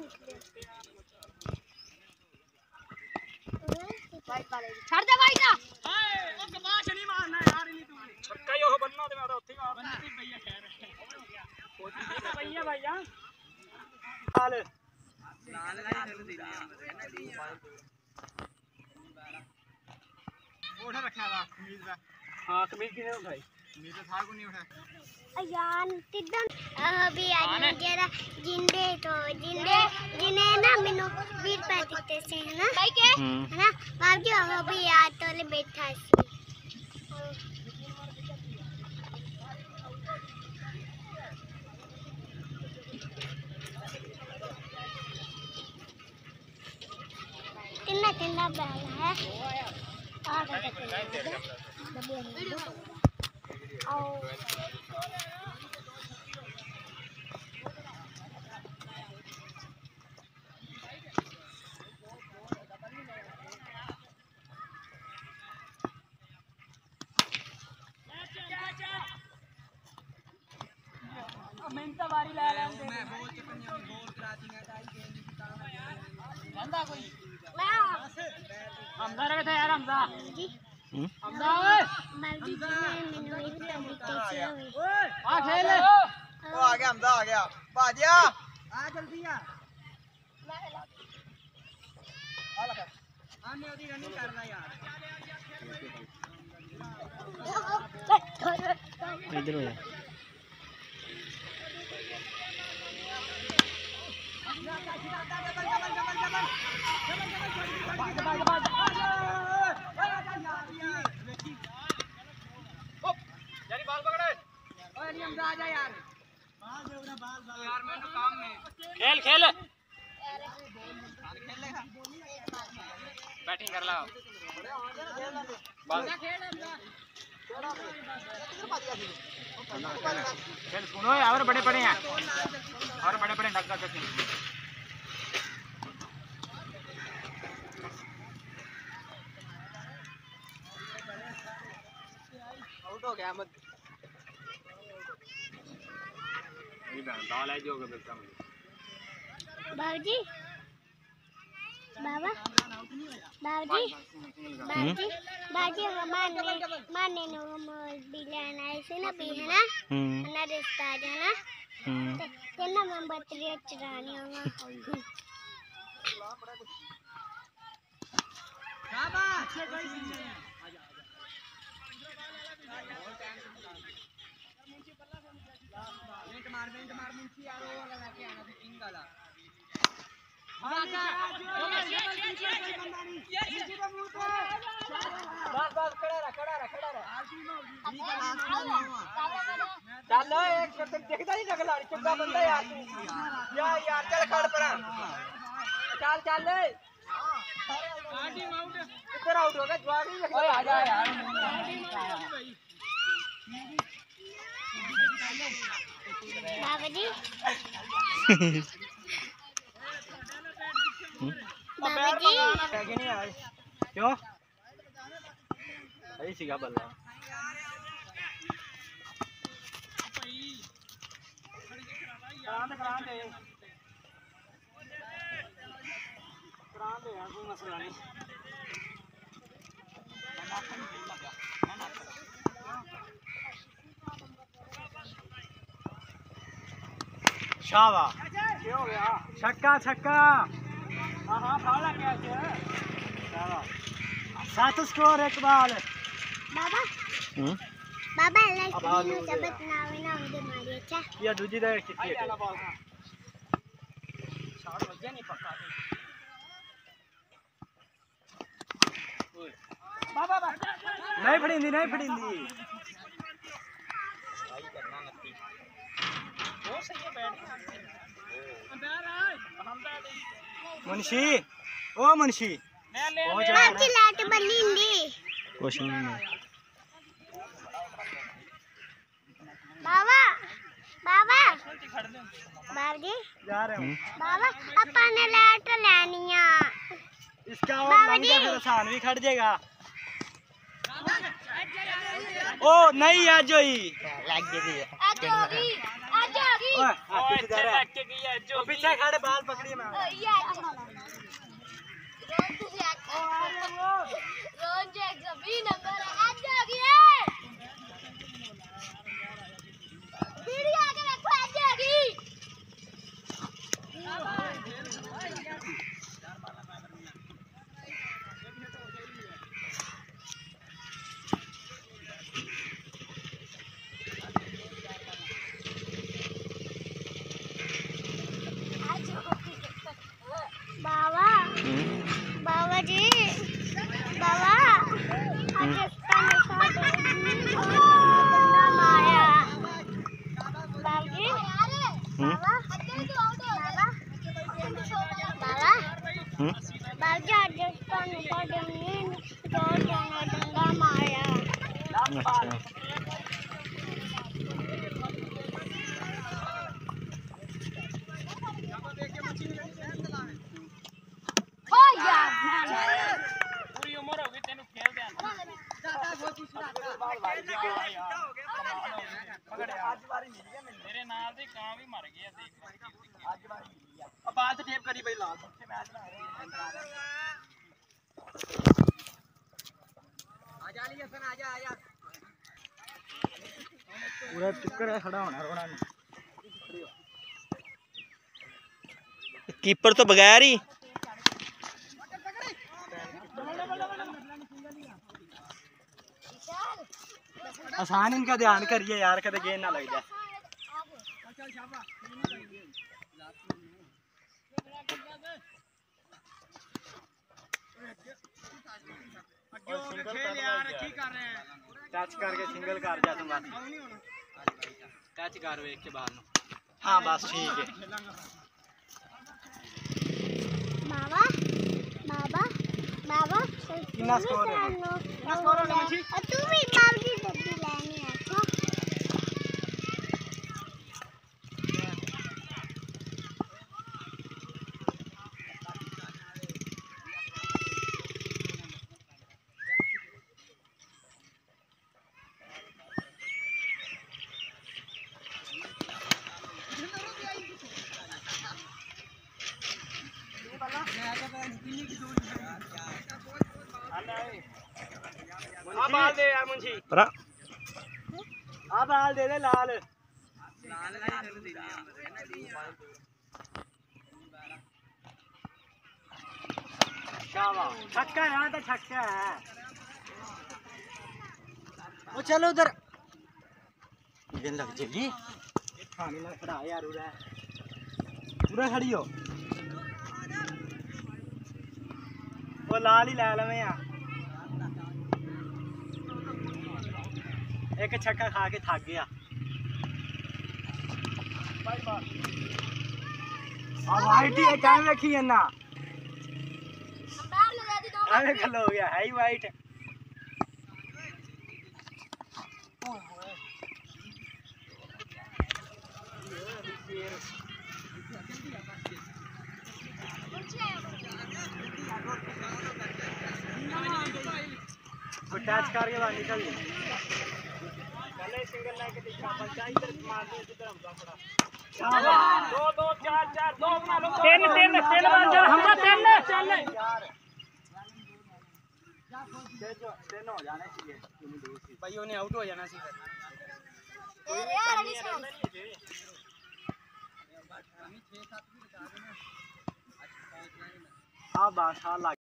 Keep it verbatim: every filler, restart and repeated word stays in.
छड़ दे भाई ना ओ कमाश नहीं मारना यार इन्हीं तू छक्का ही हो बनना ते मैं तो ਉੱਥੇ मार भैया कह रहे भैया भैया लाल लाल लाल दे ओढ़ा रखा था कमीज का हां कमीज किने उठाई कमीज तो था को नहीं उठा यार तिदन अभी आज जरा जिंदे तो जिंदे जिने ना मेनू वीर पे दिते से है ना भाई के है ना बाप जी अभी यार तो ले बैठा सी कितना कितना बैल है आ गया आओ मिनटा बारी ले ले मैं बहुत चकनी बहुत कराती है गाइस गेम की काम बंदा कोई हमदा रे थे यार हमदा जी हमदा ओए मर्जी जी मैंने वही तो बीते से ओए आ खेल ओ आ गया हमदा आ गया भाजिया आ जल्दी आ आ लगा आने ओदी रनिंग कर रहा यार इधर हो खेल खेल बैटिंग कर ला खेल सुनो और बड़े बड़े हैं और बड़े बड़े ढक्का करते हैं आउट हो गया मत ये दाल है जो बेटा बाबूजी बाबा बाबूजी बाबूजी बाबूजी माने माने नो बिलान ऐसे ना भी है ना ना रिश्ता है ना ते ना मैं बतरी चरानी होगा शाबाश मिनट मार मिनट मार मुंशी यार वो वाला लेके आना था किंग वाला बस बस खड़ा रह खड़ा रह खड़ा रह चलो एक शब्द देखता नहीं लगला चुप्पा बंदा यार यार यार चल खड़ पर चल चल इधर आउट हो गया जवाब नहीं ओए आ जा यार बाबूजी बाबूजी नहीं आए क्यों सही सीगा बल्ला करांदे करांदे करांदे यार कोई मसला नहीं शाबाश क्या हो गया छक्का छक्का हां हां फाड़ा क्या है शाबाश सात स्कोर एक बॉल बाबा हम्म बाबा लाइक वीडियो जबत नावे ना उधर मारी अच्छा या दूजी दे कितनी है शॉट बज गया नहीं पक्का बाबा बाबा नहीं फड़ींदी नहीं फड़ींदी भाई करना नत्ती वो सही है बैठ अंदर आए मुंशी ओ मुंशी बाकी लाट बलिंदी कुछ नहीं बाबा बाबा बाबूजी जा रहे हूं बाबा अपन ने लाट लेनिया इसका और लंग जा फिर आसान भी खड़ जाएगा ओ नहीं आज ही लग गई आज होगी आज होगी ओए हाथी किधर है जो पीछे खड़े बाल पकड़िए मैं रोज एक सभी नंबर आज जागी है बीड़ी आगे रखो आज जागी बाबा बाबा जी बाबा पाकिस्तान माया बाबा जी बाबा बाबा बाबा बाबा राजस्थान जो जाना दंगा माया पूरी उम्र हो गई तेन खेलते मेरे नाल दे कां भी मर गए देख आज बारी मिली है अब बात टेप करी भाई लाल पीछे मैच ना आ जा लिया सन आ जा आ जा पूरा चक्कर है खड़ा होना रोना नहीं कीपर तो बगैर ही आसान इनका ध्यान करिए यार कदे गेंद ना लग जाए टच करके सिंगल कर जा तुम टच कर वेख के बाल हाँ बस ठीक है बाबा बाबा बाबा कितना स्कोर है कितना स्कोर है मुझे तू भी बाबू जी डब्बी लेनी है अच्छा आ बाल दे यार मुंशी परा आ बाल दे दे लाल शाबाश छक्का यहाँ तो छक्का है वो चलो उधर गेंद लग जाएगी खाने में खड़ा यार उरा पूरा खड़ी हो वो लाल ही लाल में यार एक छक्का खा के थक गया वाइट ही क्या रखी है ना अरे कल हो गया है ही वाइट टच करके बाहर निकल सिंगल लाके दिखा बच्चा इधर मार दे इधर हम पड़ा दो दो चार चार दो बना लो तीन तीन तीन बन जा हम तीन चल यार जो तीन हो जाने चाहिए भाई उन्हें आउट हो जाना चाहिए हां बस हां